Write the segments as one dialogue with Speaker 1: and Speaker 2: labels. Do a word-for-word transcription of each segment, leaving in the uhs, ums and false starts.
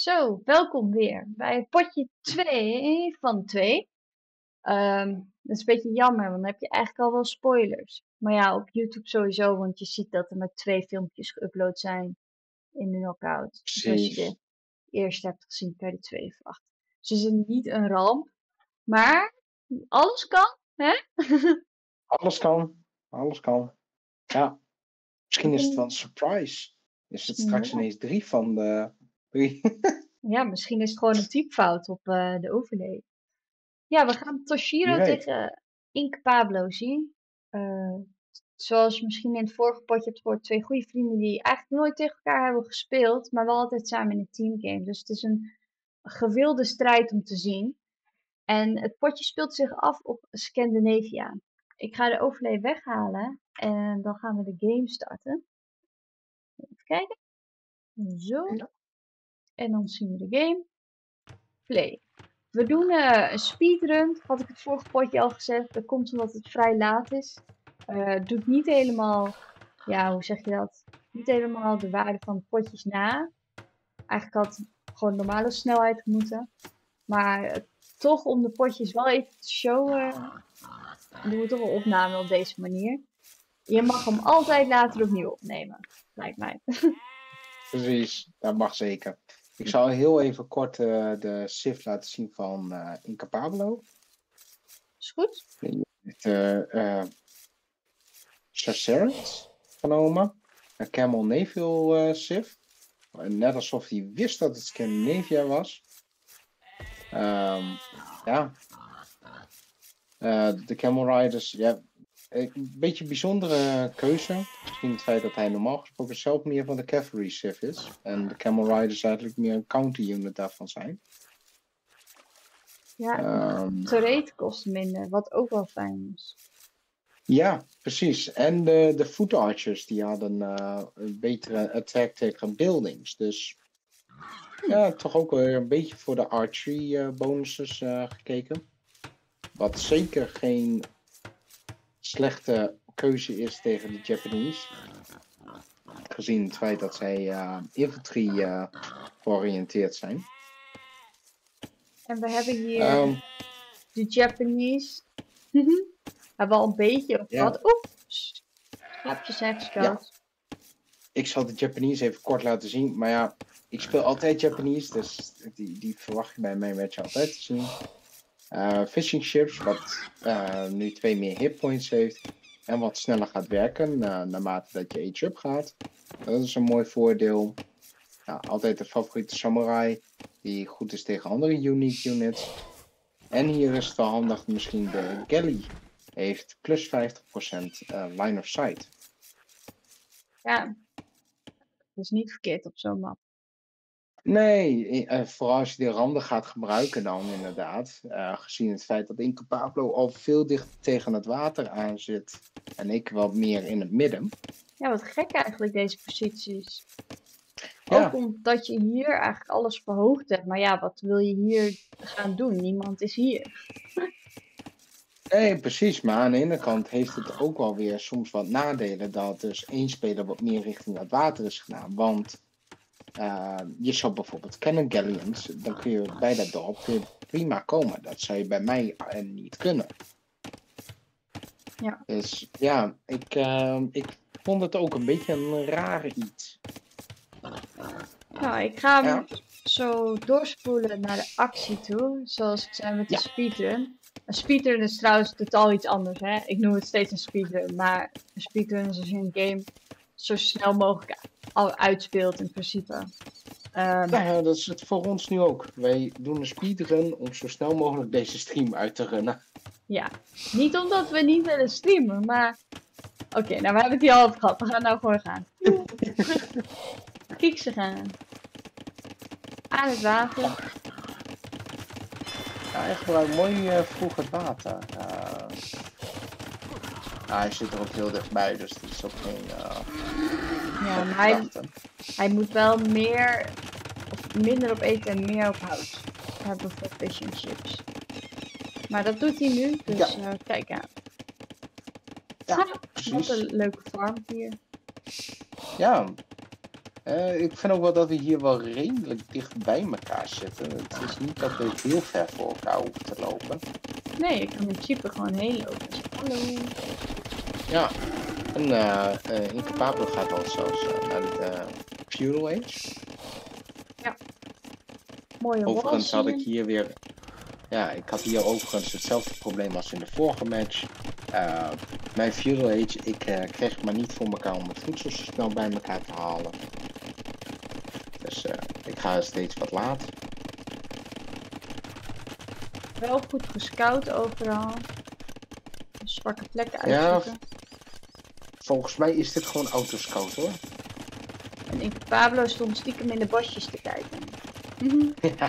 Speaker 1: Zo, welkom weer bij potje twee van twee. Ehm, dat is een beetje jammer, want dan heb je eigenlijk al wel spoilers. Maar ja, op YouTube sowieso, want je ziet dat er maar twee filmpjes geüpload zijn in de knockout. Dus als je de
Speaker 2: Precies.
Speaker 1: eerste hebt gezien, kan je de tweede verwachten. Dus het is niet een ramp, maar alles kan, hè?
Speaker 2: Alles kan. Alles kan. Ja. Misschien
Speaker 1: Ik
Speaker 2: is het wel een
Speaker 1: ben
Speaker 2: surprise. Is het
Speaker 1: misschien
Speaker 2: straks
Speaker 1: wel.
Speaker 2: ineens drie van de drie?
Speaker 1: Ja, misschien is het gewoon een typfout op eh, de overlay. Ja, we gaan
Speaker 2: Wie
Speaker 1: Toshiro
Speaker 2: weet.
Speaker 1: tegen Ink Pablo zien. Eh, zoals je misschien in het vorige potje hebt gehoord, twee goede vrienden die eigenlijk nooit tegen elkaar hebben gespeeld, maar wel altijd samen in een teamgame. Dus het is een gewilde strijd om te zien. En het potje speelt zich af op Scandinavia. Ik ga de overlay weghalen en dan gaan we de game starten. Even kijken. Zo.
Speaker 2: Ja.
Speaker 1: En dan zien we de game. Play. We doen eh, een speedrun, had ik het vorige potje al gezegd. Dat komt omdat het vrij laat is. Eh, het doet niet helemaal, ja, hoe zeg je dat? Niet helemaal de waarde van de potjes na. Eigenlijk had het gewoon normale snelheid moeten. Maar eh, toch om de potjes wel even te showen, doen we toch een opname op deze manier. Je mag hem altijd later opnieuw opnemen, lijkt mij.
Speaker 2: Precies. Dat mag zeker. Ik zal heel even kort eh, de Sif laten zien van eh Incapablo.
Speaker 1: Is goed?
Speaker 2: Die heeft uh, uh, Chaseret genomen. Een Camel Neville uh, Sif. Net alsof hij wist dat het Scandinavia was. Um, ja. Uh, de Camel Riders, ja, een beetje een bijzondere keuze. Misschien het feit dat hij normaal gesproken zelf meer van de Cavalry Civ is. En de Camel Riders eigenlijk meer een counter unit daarvan zijn.
Speaker 1: Ja,
Speaker 2: Um,
Speaker 1: turret kost minder, wat ook wel fijn is.
Speaker 2: Ja, precies. En de, de Foot Archers die hadden uh, een betere attack tegen buildings. Dus ja, toch ook weer een beetje voor de archery uh, bonuses uh, gekeken. Wat zeker geen slechte keuze is tegen de Japanese. Gezien het feit dat zij uh, infantry uh, georiënteerd zijn.
Speaker 1: En we hebben hier
Speaker 2: Um,
Speaker 1: de Japanese. Hebben al een beetje op
Speaker 2: ja.
Speaker 1: gehad. Oeps, schaapjes zijn gescout.
Speaker 2: Ja. Ik zal de Japanese even kort laten zien. Maar ja, ik speel altijd Japanese. Dus die, die verwacht je bij mijn match altijd te zien. Uh, fishing ships, wat uh, nu twee meer hitpoints heeft. En wat sneller gaat werken uh, naarmate dat je age-up gaat. Dat is een mooi voordeel. Ja, altijd de favoriete samurai. Die goed is tegen andere unique units. En hier is het wel handig misschien de galley. Heeft plus vijftig procent uh, line of sight.
Speaker 1: Ja, dat is niet verkeerd op zo'n map.
Speaker 2: Nee, uh, vooral als je die randen gaat gebruiken dan inderdaad. Uh, gezien het feit dat Incapablo al veel dichter tegen het water aan zit. En ik wat meer in het midden.
Speaker 1: Ja, wat gek eigenlijk deze posities.
Speaker 2: Ja.
Speaker 1: Ook omdat je hier eigenlijk alles verhoogd hebt. Maar ja, wat wil je hier gaan doen? Niemand is hier.
Speaker 2: Nee, precies. Maar aan de ene kant heeft het ook wel weer soms wat nadelen. Dat dus één speler wat meer richting het water is gedaan. Want uh, je zou bijvoorbeeld Cannon Galleons. Dan kun je bij dat dorp prima komen. Dat zou je bij mij uh, niet kunnen.
Speaker 1: Ja.
Speaker 2: Dus ja, ik, uh, ik vond het ook een beetje een rare iets.
Speaker 1: Nou, ik ga hem
Speaker 2: Ja.
Speaker 1: zo doorspoelen naar de actie toe. Zoals ik zei met de
Speaker 2: Ja.
Speaker 1: speedrun. Een speedrun is trouwens totaal iets anders. Hè? Ik noem het steeds een speedrun. Maar een speedrun is als je een game zo snel mogelijk al uitspeelt in principe. Um,
Speaker 2: ja, dat is het voor ons nu ook. Wij doen een speedrun om zo snel mogelijk deze stream uit te runnen.
Speaker 1: Ja, niet omdat we niet willen streamen, maar... Oké, okay, nou we hebben het hier al over gehad. We gaan nou gewoon gaan. Kieksen gaan. Aan het water.
Speaker 2: Ja, hij gebruikt mooi uh, vroeg het water. Uh, nou, hij zit er ook heel dichtbij, dus het is ook geen... Uh,
Speaker 1: ja, maar hij, hij moet wel meer... Of minder op eten en meer op hout hebben voor fishing chips. Maar dat doet hij nu, dus ja. uh, kijk aan.
Speaker 2: Ja,
Speaker 1: ha,
Speaker 2: precies.
Speaker 1: Wat een leuke farm hier.
Speaker 2: Ja, Uh, ik vind ook wel dat we hier wel redelijk dicht bij elkaar zitten. Het is niet dat we heel ver voor elkaar hoeven te lopen.
Speaker 1: Nee, ik kan in principe gewoon heen lopen. Dus, hallo.
Speaker 2: Ja, en uh, uh, Incapablo gaat al zelfs uh, naar de uh, Feudal Age.
Speaker 1: Ja. Mooie
Speaker 2: Overigens had ik
Speaker 1: hier.
Speaker 2: hier weer... Ja, ik had hier overigens hetzelfde probleem als in de vorige match. Uh, mijn Feudal Age, ik uh, kreeg maar niet voor elkaar om het voedsel zo snel bij elkaar te halen. Dus uh, ik ga steeds wat laat.
Speaker 1: Wel goed gescout overal. Zwakke plekken uitzoeken.
Speaker 2: Ja, volgens mij is dit gewoon autoscout hoor.
Speaker 1: En ik Pablo stond stiekem in de bosjes te kijken.
Speaker 2: Ja.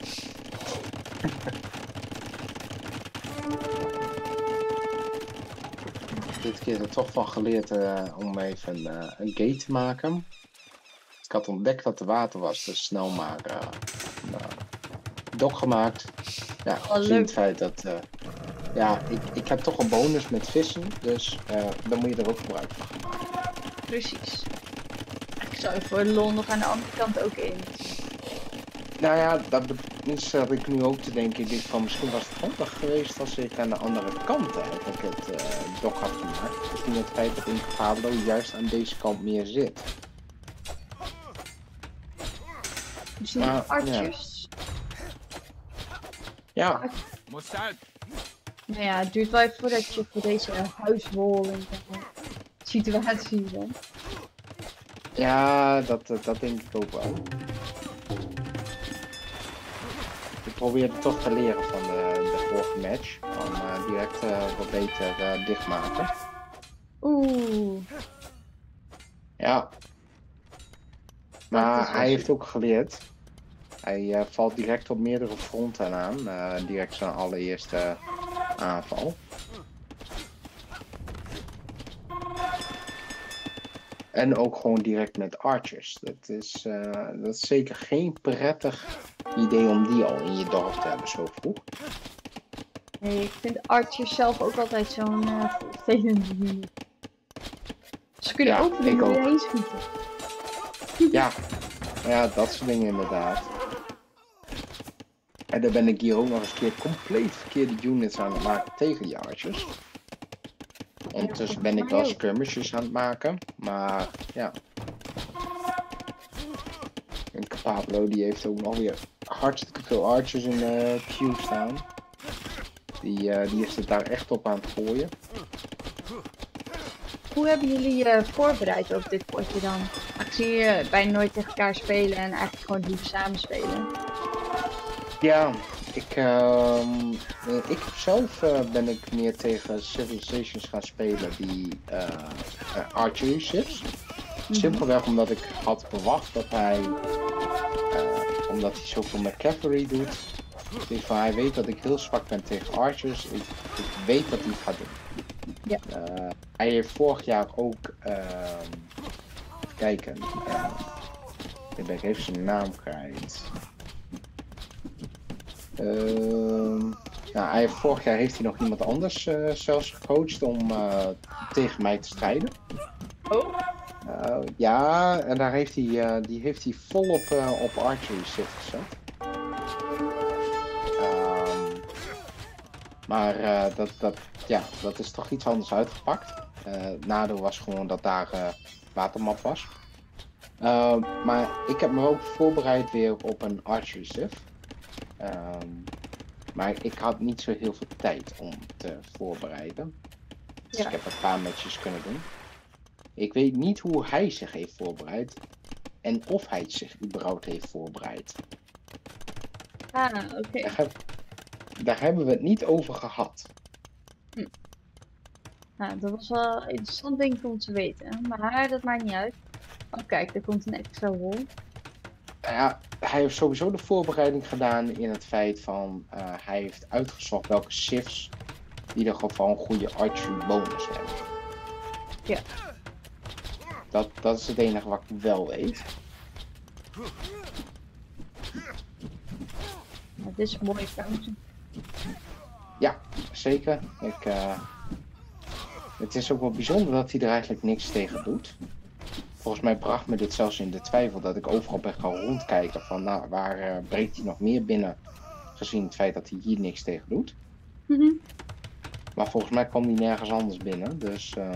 Speaker 2: Dit keer er toch van geleerd uh, om even uh, een gate te maken. Ik had ontdekt dat er water was, dus snel maar uh, uh, dok gemaakt. Ja,
Speaker 1: oh,
Speaker 2: gezien het feit dat... Uh, ja, ik, ik heb toch een bonus met vissen, dus uh, dan moet je er ook gebruik van maken.
Speaker 1: Precies. Ik zou voor de lol nog aan de andere kant ook in.
Speaker 2: Nou ja, dat is dat ik nu ook te denken. Ik denk van misschien was het handig geweest als ik aan de andere kant eigenlijk het uh, dok had gemaakt. Gezien het feit dat Incapablo juist aan deze kant meer zit.
Speaker 1: Misschien uh, archers.
Speaker 2: Ja. ja.
Speaker 3: Moest uit.
Speaker 1: Nou ja, het duurt wel even voordat je voor deze huiswol en uh, situatie bent.
Speaker 2: Ja, dat, dat denk ik ook wel. Ik probeerde toch te leren van de, de vorige match. Om uh, direct uh, wat beter uh, dichtmaken.
Speaker 1: Oeh.
Speaker 2: Ja. Maar hij heeft ook geleerd. Hij uh, valt direct op meerdere fronten aan. Uh, direct zijn allereerste aanval. En ook gewoon direct met archers. Dat is, uh, dat is zeker geen prettig idee om die al in je dorp te hebben zo vroeg.
Speaker 1: Nee, ik vind archers zelf ook altijd zo'n uh, vervelende unit. Ze kunnen
Speaker 2: ja,
Speaker 1: ook
Speaker 2: ik ook.
Speaker 1: heen schieten.
Speaker 2: Ja. ja, dat soort dingen inderdaad. En dan ben ik hier ook nog eens een keer compleet verkeerde units aan het maken tegen die archers. Ondertussen ben ik wel skirmishes aan het maken, maar ja. En Pablo die heeft ook nog weer hartstikke veel archers in de queue staan. Die, uh, die is het daar echt op aan het gooien.
Speaker 1: Hoe hebben jullie uh, voorbereid op dit potje dan? Ik zie je uh, bijna nooit tegen elkaar spelen en eigenlijk gewoon liever samen spelen.
Speaker 2: Ja, ik, uh, ik zelf uh, ben ik meer tegen Civilizations gaan spelen die uh, uh, archery ships. Mm-hmm. Simpelweg omdat ik had verwacht dat hij, uh, omdat hij zoveel met cavalry doet, dus van hij weet dat ik heel zwak ben tegen archers. Ik, ik weet dat hij het gaat doen.
Speaker 1: Ja.
Speaker 2: Uh, hij heeft vorig jaar ook, uh, even kijken, uh, ik ben even zijn naam kwijt. Uh, nou, hij heeft, vorig jaar heeft hij nog iemand anders uh, zelfs gecoacht om uh, tegen mij te strijden.
Speaker 1: Oh?
Speaker 2: Uh, ja, en daar heeft hij, uh, die heeft hij volop uh, op archery shift gezet. Uh, maar uh, dat, dat, ja, dat is toch iets anders uitgepakt. Uh, het nadeel was gewoon dat daar uh, watermap was. Uh, maar ik heb me ook voorbereid weer op een archery shift. Um, maar ik had niet zo heel veel tijd om te voorbereiden. Dus ja. Ik heb een paar matches kunnen doen. Ik weet niet hoe hij zich heeft voorbereid. En of hij zich überhaupt heeft voorbereid.
Speaker 1: Ah, oké. Okay.
Speaker 2: Daar, heb, daar hebben we het niet over gehad.
Speaker 1: Hm. Nou, dat was wel een interessant ding om te weten. Maar dat maakt niet uit. Oh kijk, er komt een extra wol.
Speaker 2: Nou ja, hij heeft sowieso de voorbereiding gedaan in het feit van uh, hij heeft uitgezocht welke shifts in ieder geval een goede archery bonus hebben.
Speaker 1: Ja.
Speaker 2: Dat, dat is het enige wat ik wel weet.
Speaker 1: Ja, dit is een mooie keuze.
Speaker 2: Ja, zeker. Ik, uh, het is ook wel bijzonder dat hij er eigenlijk niks tegen doet. volgens mij bracht me dit zelfs in de twijfel dat ik overal ben gaan rondkijken van nou, waar uh, breekt hij nog meer binnen, gezien het feit dat hij hier niks tegen doet.
Speaker 1: Mm-hmm.
Speaker 2: Maar volgens mij kwam hij nergens anders binnen, dus uh,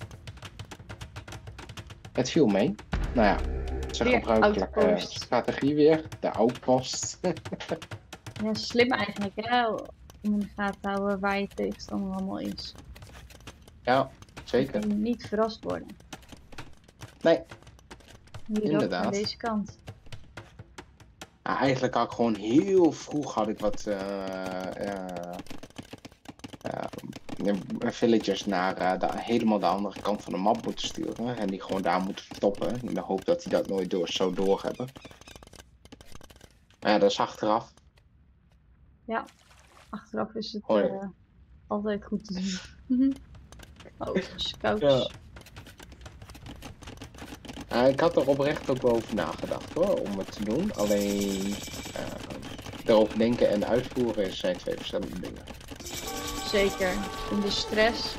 Speaker 2: het viel mee. Nou ja, zijn gebruikelijke uh, strategie weer, de outpost.
Speaker 1: Ja, slim eigenlijk, hè? Om in de gaten houden waar je tegenstander allemaal is.
Speaker 2: Ja, zeker.
Speaker 1: Je moet niet verrast worden.
Speaker 2: Nee,
Speaker 1: hier
Speaker 2: inderdaad.
Speaker 1: Aan deze kant.
Speaker 2: Ja, eigenlijk had ik gewoon heel vroeg had ik wat uh, uh, uh, villagers naar uh, de, helemaal de andere kant van de map moeten sturen. En die gewoon daar moeten verstoppen. In de hoop dat die dat nooit door, zo door hebben. Maar ja, dat is achteraf.
Speaker 1: Ja, achteraf is het
Speaker 2: oh, ja.
Speaker 1: uh, altijd goed te zien. Oh, scouts.
Speaker 2: Ja. Uh, ik had er oprecht ook wel over nagedacht hoor, om het te doen. Alleen uh, erover denken en uitvoeren zijn twee verschillende dingen.
Speaker 1: Zeker, in de stress.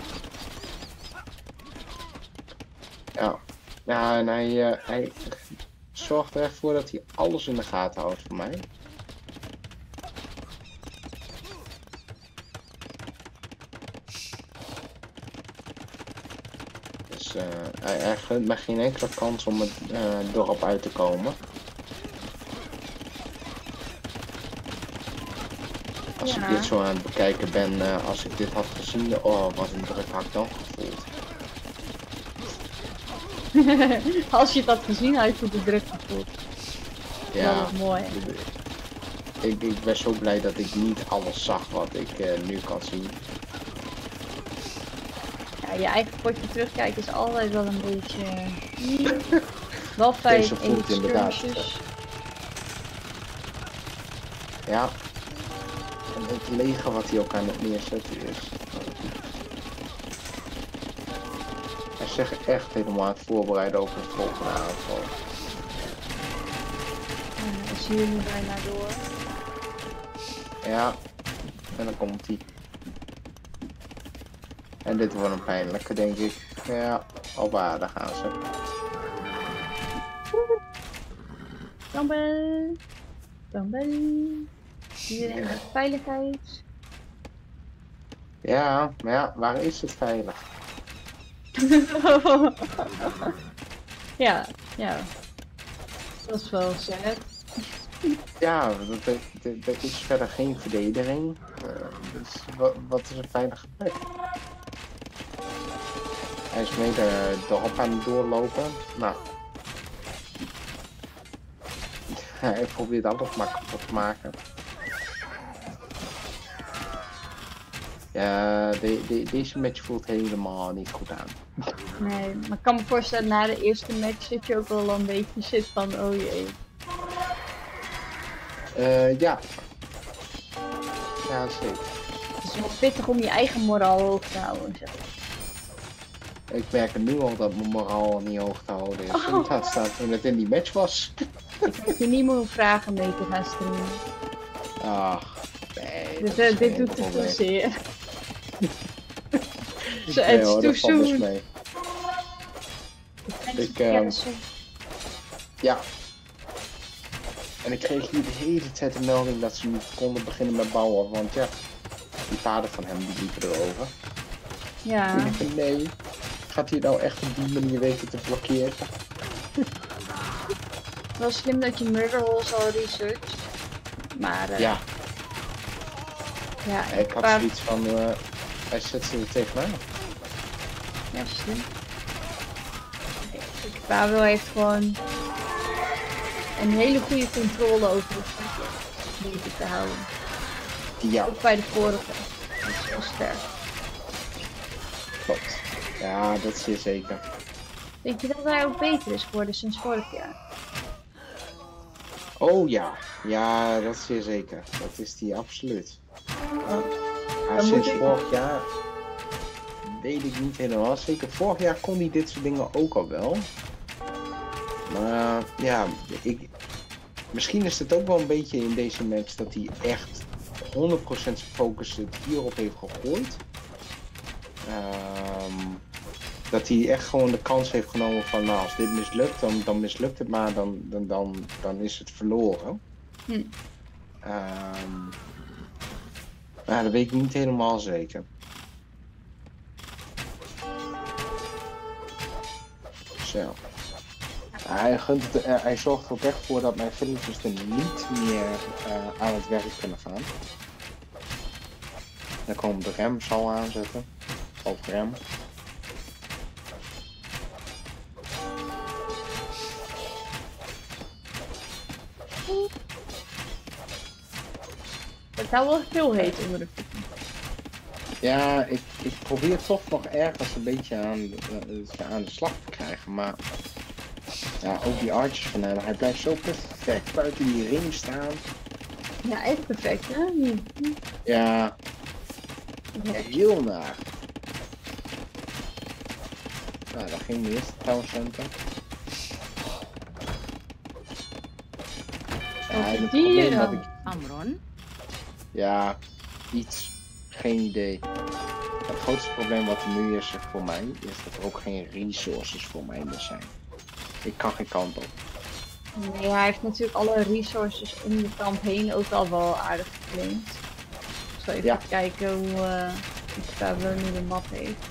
Speaker 2: Ja, ja en hij, uh, hij zorgt er echt voor dat hij alles in de gaten houdt voor mij. Dus uh, hij, hij gunt me geen enkele kans om het uh, dorp uit te komen. Als ja. ik dit zo aan het bekijken ben, uh, als ik dit had gezien, oh wat een druk had ik dan gevoeld.
Speaker 1: Als je het had gezien, had je de druk gevoeld.
Speaker 2: Ja,
Speaker 1: dat is mooi.
Speaker 2: Ik, ik ben zo blij dat ik niet alles zag wat ik uh, nu kan zien.
Speaker 1: Ja, je eigen potje terugkijken is altijd wel een beetje... wel fijn.
Speaker 2: Deze voelt inderdaad. Ja. En het leger wat hij ook aan het neerzetten is. Hij is zich echt helemaal aan het voorbereiden over het volgende aanval.
Speaker 1: En dan zie je nu bijna door.
Speaker 2: Ja. En dan komt hij. En dit wordt een pijnlijke, denk ik. Ja, op aarde gaan ze.
Speaker 1: Dumbbell. Dumbbell. Iedereen met veiligheid.
Speaker 2: Ja, maar ja, waar is het veilig?
Speaker 1: ja, ja. Dat is wel sad.
Speaker 2: Ja, er is verder geen verdediging. Uh, dus wat, wat is een veilige plek? Hij is mede het dorp aan het doorlopen. Nou. Hij probeert alles maar kapot te maken. Ja, de, de, deze match voelt helemaal niet goed aan.
Speaker 1: Nee, maar ik kan me voorstellen, na de eerste match zit je ook wel een beetje zit van, oh jee.
Speaker 2: Uh, ja. Ja, zeker.
Speaker 1: Het is wel pittig om je eigen moraal hoog te houden, zeg.
Speaker 2: Ik merk nu al dat mijn moraal niet hoog te houden is. Oh. Dat staat toen het in die match was.
Speaker 1: Ik heb je niet meer vragen mee te gaan streamen.
Speaker 2: Ach, nee.
Speaker 1: Dus, uh, dit doet te veel zeer.
Speaker 2: Zo, nee, het is too soon. Mee. Ik, uh, ja. En ik kreeg hier de hele tijd een melding dat ze niet konden beginnen met bouwen, want ja, die paarden van hem die liepen erover.
Speaker 1: Ja.
Speaker 2: Ik dacht, nee, gaat hij nou echt op die manier weten te blokkeren?
Speaker 1: Wel slim dat je murder holes al researcht, maar uh,
Speaker 2: ja.
Speaker 1: Ja,
Speaker 2: ik had paar... zoiets van, uh, hij zet ze er tegenaan.
Speaker 1: Ja, slim. Pavel heeft gewoon een hele goede controle over het weten te houden.
Speaker 2: Ja.
Speaker 1: Ook bij de vorige. Dat is heel sterk.
Speaker 2: Klopt. Ja, dat is zeer zeker.
Speaker 1: Denk je dat hij ook beter is geworden sinds vorig jaar?
Speaker 2: Oh ja. Ja, dat is zeer zeker. Dat is die absoluut.
Speaker 1: Oh.
Speaker 2: Ja, sinds ik... vorig jaar weet ik niet helemaal zeker. Vorig jaar kon hij dit soort dingen ook al wel. Maar uh, ja, ik, misschien is het ook wel een beetje in deze match dat hij echt honderd procent zijn focus hierop heeft gegooid. Um, dat hij echt gewoon de kans heeft genomen van, nou, als dit mislukt, dan, dan mislukt het maar, dan, dan, dan, dan is het verloren.
Speaker 1: Hm.
Speaker 2: Ehm maar dat weet ik niet helemaal zeker. Zo. Hij, gunt het, uh, hij zorgt er ook echt voor dat mijn villagers er niet meer uh, aan het werk kunnen gaan. Dan komen de rem zal aanzetten. Of rem.
Speaker 1: Het zou wel veel heet onder de voeten.
Speaker 2: Ja, ik, ik probeer toch nog ergens een beetje aan, uh, aan de slag te krijgen, maar ja, ook die archers van hem, hij blijft zo perfect buiten die ring staan.
Speaker 1: Ja, echt perfect, hè? Hm.
Speaker 2: Ja, heel naar. Nou, dat ging de eerste town center. Ja, en het probleem dat ik...
Speaker 3: Amron?
Speaker 2: Ja, iets. Geen idee. Het grootste probleem wat er nu is voor mij, is dat er ook geen resources voor mij meer zijn. Ik kan geen kant op.
Speaker 1: Nee, hij heeft natuurlijk alle resources om de kamp heen ook al wel aardig geclaimd. Ik zal even
Speaker 2: Ja.
Speaker 1: kijken hoe uh, Pablo nu de map heeft.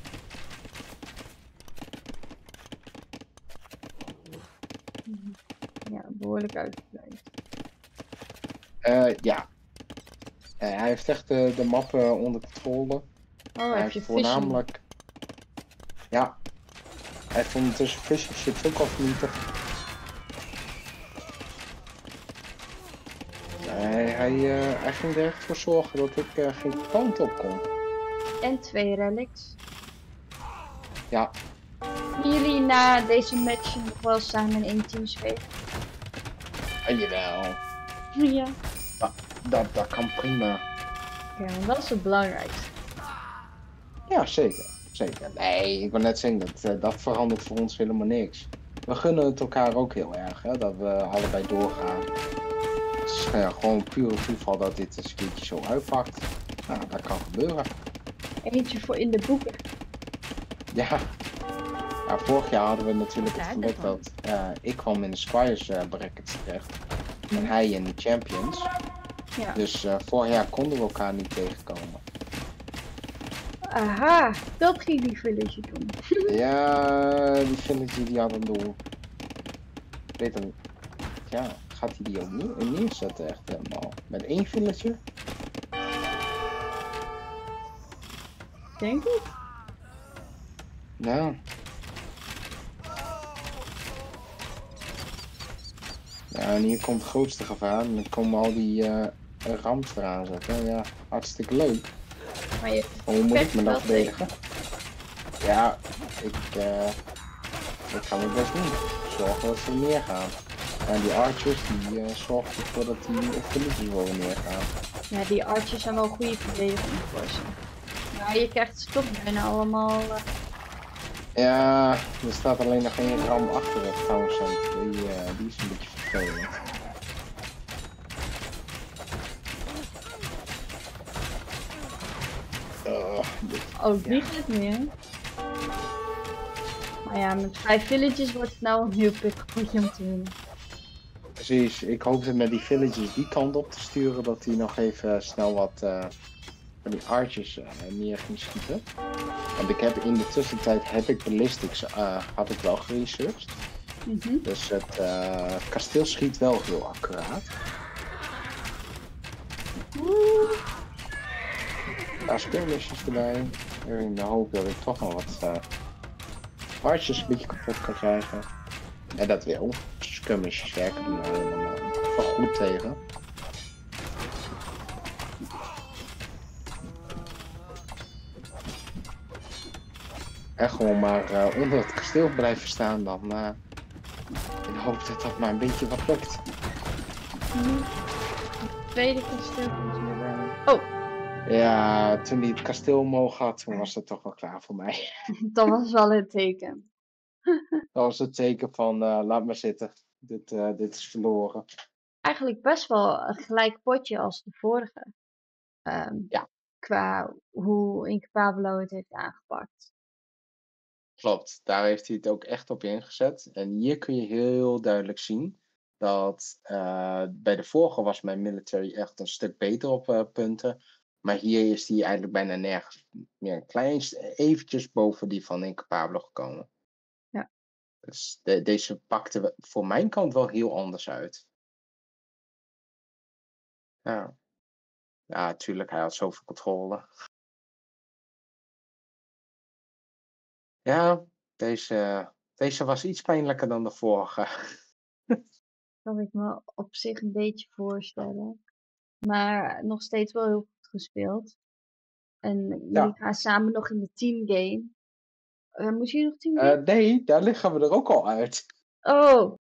Speaker 1: Ja, behoorlijk uitgebreid.
Speaker 2: Uh, ja. Uh, hij heeft echt uh, de map uh, onder controle.
Speaker 1: Oh,
Speaker 2: hij
Speaker 1: heb je
Speaker 2: heeft voornamelijk...
Speaker 1: fishing?
Speaker 2: Ja. Hij heeft ondertussen fishing ships ook al vernietigd. Hij, hij, uh, hij ging er echt voor zorgen dat ik uh, geen kant op kon.
Speaker 1: En twee relics.
Speaker 2: Ja.
Speaker 1: Kunnen jullie na deze match nog wel samen in één team spelen?
Speaker 2: En jawel.
Speaker 1: Ja.
Speaker 2: Dat, dat, dat kan prima.
Speaker 1: Ja, want dat is het belangrijkste.
Speaker 2: Ja, zeker. Zeker. Nee, ik wil net zeggen, dat, uh, dat verandert voor ons helemaal niks. We gunnen het elkaar ook heel erg, hè, dat we allebei doorgaan. Het is uh, gewoon puur toeval dat dit eens een keertje zo uitpakt. Nou, dat kan gebeuren.
Speaker 1: Eentje voor in de boeken.
Speaker 2: Ja. Ja, vorig jaar hadden we natuurlijk het geluk dat uh, ik kwam in de Squires uh, brackets terecht. En hij in de Champions.
Speaker 1: Ja.
Speaker 2: Dus uh, vorig jaar konden we elkaar niet tegenkomen.
Speaker 1: Aha, dat ging die village doen.
Speaker 2: Ja, die village die had een doel. Ik weet hem. Ja, gaat hij die ook neer neerzetten echt helemaal? Met één village?
Speaker 1: Denk ik.
Speaker 2: Ja. Ja, en hier komt het grootste gevaar. En dan komen al die uh, rams eraan zetten. Ja, hartstikke leuk.
Speaker 1: Maar je
Speaker 2: Hoe moet ik me dan verdedigen?
Speaker 1: Tegen.
Speaker 2: Ja, ik, uh, ik ga mijn best doen. Zorgen dat ze neergaan. En die archers die uh, zorgen ervoor dat die villages worden neergaan.
Speaker 1: Ja, die archers zijn wel goede verdediging voor ze. Maar je krijgt ze toch bijna allemaal... Uh...
Speaker 2: Ja, er staat alleen nog één ram achter het towncenter. Die, uh, die is een beetje vervelend. Uh,
Speaker 1: oh, die gaat meer. Maar ja, met vijf villages wordt het nou een heel pittig potje om te winnen.
Speaker 2: Precies, ik hoopte met die villages die kant op te sturen dat hij nog even snel wat uh, van die archers uh, neer ging schieten. Want ik heb in de tussentijd heb ik ballistics uh, had ik wel geresearched.
Speaker 1: Mm-hmm.
Speaker 2: Dus het uh, kasteel schiet wel heel accuraat. Daar speelmisjes erbij. In de hoop dat ik toch nog wat uh, archers een beetje kapot kan krijgen. En dat wil. Skirmishes werken er nou helemaal wel goed tegen. En gewoon maar uh, onder het kasteel blijven staan dan. Uh, in de hoop dat dat maar een beetje wat lukt.
Speaker 1: Mm. Het tweede kasteel komt hier bij. Oh!
Speaker 2: Ja, toen hij het kasteel omhoog had, toen was het toch wel klaar voor mij.
Speaker 1: Dat was wel het teken.
Speaker 2: Dat was het teken van uh, laat maar zitten. Dit, uh, dit is verloren.
Speaker 1: Eigenlijk best wel een gelijk potje als de vorige. Um,
Speaker 2: ja.
Speaker 1: Qua hoe Ink Pablo het heeft aangepakt.
Speaker 2: klopt. Daar heeft hij het ook echt op ingezet. En hier kun je heel duidelijk zien dat uh, bij de vorige was mijn military echt een stuk beter op uh, punten. Maar hier is die eigenlijk bijna nergens meer een klein eventjes boven die van Incapablo gekomen.
Speaker 1: Ja.
Speaker 2: Dus de, deze pakte voor mijn kant wel heel anders uit. Ja. Ja, natuurlijk, hij had zoveel controle. Ja, deze, deze was iets pijnlijker dan de vorige.
Speaker 1: Kan ik me op zich een beetje voorstellen. Maar nog steeds wel heel goed gespeeld. En jullie
Speaker 2: Ja.
Speaker 1: gaan samen nog in de teamgame. Uh, moet je nog teamgame?
Speaker 2: Uh, nee, daar liggen we er ook al uit.
Speaker 1: Oh,